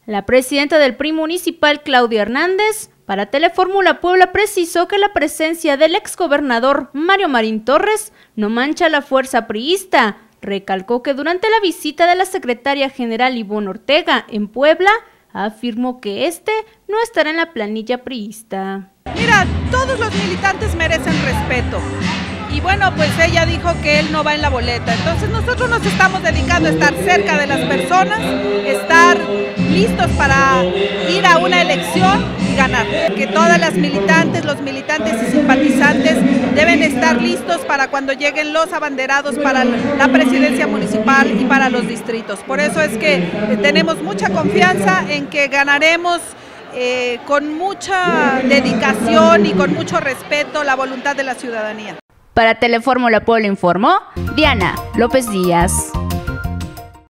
La presidenta del PRI municipal, Claudia Hernández, para Telefórmula Puebla precisó que la presencia del exgobernador Mario Marín Torres no mancha la fuerza priista. Recalcó que durante la visita de la secretaria general Ivonne Ortega en Puebla, afirmó que este no estará en la planilla priista. Mira, todos los militantes merecen respeto. Y bueno, pues ella dijo que él no va en la boleta. Entonces nosotros nos estamos dedicando a estar cerca de las personas, estar listos para ir a una elección y ganar. Que todas las militantes, los militantes y simpatizantes deben estar listos para cuando lleguen los abanderados para la presidencia municipal y para los distritos. Por eso es que tenemos mucha confianza en que ganaremos con mucha dedicación y con mucho respeto la voluntad de la ciudadanía. Para Telefórmula Puebla informó Diana López Díaz.